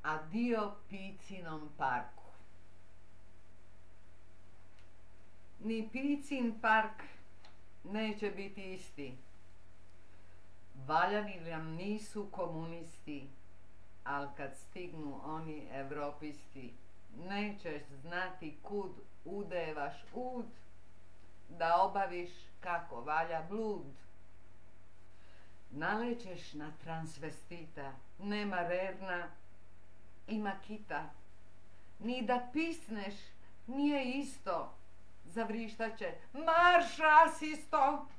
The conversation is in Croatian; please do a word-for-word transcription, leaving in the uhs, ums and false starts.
Adio Picinom parku. Ni Picin park neće biti isti. Valjani nam nisu komunisti, al kad stignu oni evropisti, nećeš znati kud udevaš ud, da obaviš kako valja blud. Nalećeš na transvestita, nema rerna, ima kita. Ni da pisneš, nije isto, zavrištaće marš rasisto.